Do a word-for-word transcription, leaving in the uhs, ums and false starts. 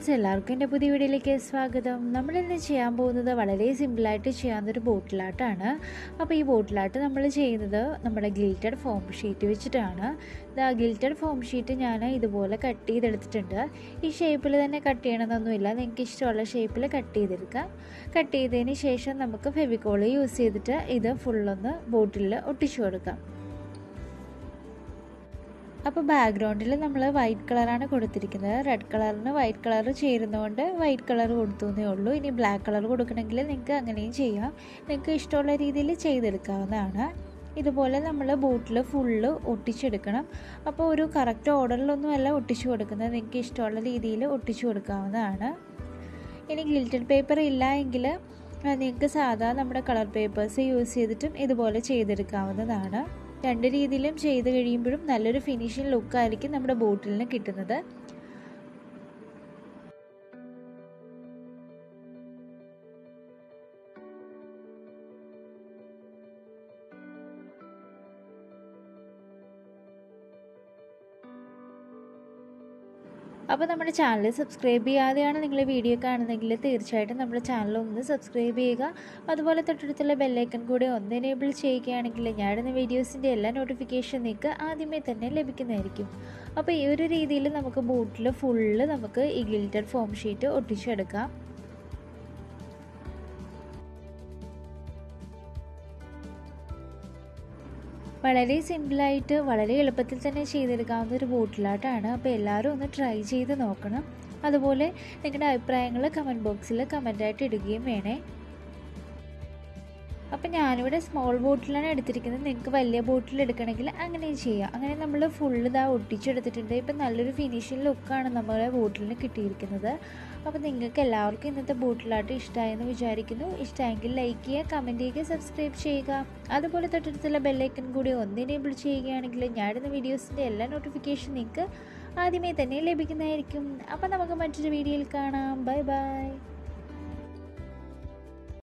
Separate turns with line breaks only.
Friends, എല്ലാവർക്കും എൻ്റെ പുതിയ വീഡിയോയിലേക്ക് സ്വാഗതം. നമ്മളിന്ന് ചെയ്യാൻ പോകുന്നത് വളരെ സിമ്പിളായിട്ട് ചെയ്യാവുന്നൊരു ബോട്ടിലാട്ടാണ്. അപ്പോൾ ഈ ബോട്ടിലാട്ട് നമ്മൾ ചെയ്യുന്നത് നമ്മുടെ ഗിൽറ്റഡ് ഫോം ഷീറ്റ് വെച്ചിട്ടാണ്. ഇതാ ഗിൽറ്റഡ് ഫോം ഷീറ്റ് ഞാൻ ഇതുപോലെ കട്ട് ചെയ്തെടുത്തിട്ടുണ്ട്. ഈ ഷേപ്പിൽ തന്നെ കട്ട് ചെയ്യണമെന്നൊന്നുമില്ല, നിങ്ങൾക്ക് ഇഷ്ടമുള്ള ഷേപ്പിൽ കട്ട് ചെയ്തെടുക്കാം. കട്ട് ചെയ്തതിന് ശേഷം നമുക്ക് ഫെവിക്കോൾ യൂസ് ചെയ്തിട്ട് ഇത് ഫുള്ളൊന്ന് ബോട്ടിലിൽ ഒട്ടിച്ചു കൊടുക്കാം. അപ്പോൾ ബാക്ക്ഗ്രൗണ്ടിൽ നമ്മൾ വൈറ്റ് കളറാണ് കൊടുത്തിരിക്കുന്നത്. റെഡ് കളറിന് വൈറ്റ് കളർ ചേരുന്നതുകൊണ്ട് വൈറ്റ് കളർ കൊടുത്തേ ഉള്ളൂ. ഇനി ബ്ലാക്ക് കളർ കൊടുക്കണമെങ്കിൽ നിങ്ങൾക്ക് അങ്ങനെയും ചെയ്യാം. നിങ്ങൾക്ക് ഇഷ്ടമുള്ള രീതിയിൽ ചെയ്തെടുക്കാവുന്നതാണ്. ഇതുപോലെ നമ്മൾ ബോട്ടിൽ ഫുള്ള് ഒട്ടിച്ചെടുക്കണം. അപ്പോൾ ഒരു കറക്റ്റ് ഓർഡറിലൊന്നുമല്ല ഒട്ടിച്ചു കൊടുക്കുന്നത്, നിങ്ങൾക്ക് ഇഷ്ടമുള്ള രീതിയിൽ ഒട്ടിച്ചു കൊടുക്കാവുന്നതാണ്. ഇനി ഗിൽറ്റഡ് പേപ്പർ ഇല്ല എങ്കിൽ നിങ്ങൾക്ക് സാധാ നമ്മുടെ കളർ പേപ്പേഴ്സ് യൂസ് ചെയ്തിട്ടും ഇതുപോലെ ചെയ്തെടുക്കാവുന്നതാണ്. രണ്ട് രീതിയിലും ചെയ്ത് കഴിയുമ്പോഴും നല്ലൊരു ഫിനിഷിംഗ് ലുക്കായിരിക്കും നമ്മുടെ ബോട്ടിലിന് കിട്ടുന്നത്. അപ്പോൾ നമ്മുടെ ചാനൽ സബ്സ്ക്രൈബ് ചെയ്യാതെയാണ് നിങ്ങൾ വീഡിയോ കാണുന്നതെങ്കിൽ തീർച്ചയായിട്ടും നമ്മുടെ ചാനൽ ഒന്ന് സബ്സ്ക്രൈബ് ചെയ്യുക. അതുപോലെ തൊട്ടടുത്തുള്ള ബെല്ലൈക്കൺ കൂടെ ഒന്ന് എനേബിൾ ചെയ്യുകയാണെങ്കിൽ ഞാൻ ഇടുന്ന വീഡിയോസിൻ്റെ എല്ലാ നോട്ടിഫിക്കേഷൻ നിങ്ങൾക്ക് ആദ്യമേ തന്നെ ലഭിക്കുന്നതായിരിക്കും. അപ്പോൾ ഈ ഒരു രീതിയിൽ നമുക്ക് ബോട്ടിൽ ഫുള്ള് നമുക്ക് ഈ ഗിൽറ്റഡ് ഫോം ഷീറ്റ് ഒട്ടിച്ചെടുക്കാം. വളരെ സിമ്പിളായിട്ട് വളരെ എളുപ്പത്തിൽ തന്നെ ചെയ്തെടുക്കാവുന്ന ഒരു ബോട്ടിലാട്ടാണ്. അപ്പോൾ എല്ലാവരും ഒന്ന് ട്രൈ ചെയ്ത് നോക്കണം. അതുപോലെ നിങ്ങളുടെ അഭിപ്രായങ്ങൾ കമൻറ്റ് ബോക്സിൽ കമൻറ്റായിട്ട് ഇടുകയും വേണേ. അപ്പോൾ ഞാനിവിടെ സ്മോൾ ബോട്ടിലാണ് എടുത്തിരിക്കുന്നത്. നിങ്ങൾക്ക് വലിയ ബോട്ടിൽ എടുക്കണമെങ്കിൽ അങ്ങനെ ചെയ്യാം. അങ്ങനെ നമ്മൾ ഫുള്ള് ഇതാ ഒട്ടിച്ചെടുത്തിട്ടുണ്ട്. ഇപ്പം നല്ലൊരു ഫിനിഷിംഗ് ലുക്കാണ് നമ്മുടെ ബോട്ടിലിന് കിട്ടിയിരിക്കുന്നത്. അപ്പോൾ നിങ്ങൾക്ക് എല്ലാവർക്കും ഇന്നത്തെ ബോട്ടിലാട്ട് ഇഷ്ടമായെന്ന് വിചാരിക്കുന്നു. ഇഷ്ടമായെങ്കിൽ ലൈക്ക് ചെയ്യുക, കമൻറ്റ് ചെയ്യുക, സബ്സ്ക്രൈബ് ചെയ്യുക. അതുപോലെ തൊട്ടടുത്തുള്ള ബെല്ലൈക്കൺ കൂടി ഒന്ന് എനേബിൾ ചെയ്യുകയാണെങ്കിൽ ഞാൻ ഇടുന്ന വീഡിയോസിൻ്റെ എല്ലാ നോട്ടിഫിക്കേഷൻ നിങ്ങൾക്ക് ആദ്യമേ തന്നെ ലഭിക്കുന്നതായിരിക്കും. അപ്പോൾ നമുക്ക് മറ്റൊരു വീഡിയോയിൽ കാണാം. Bye by.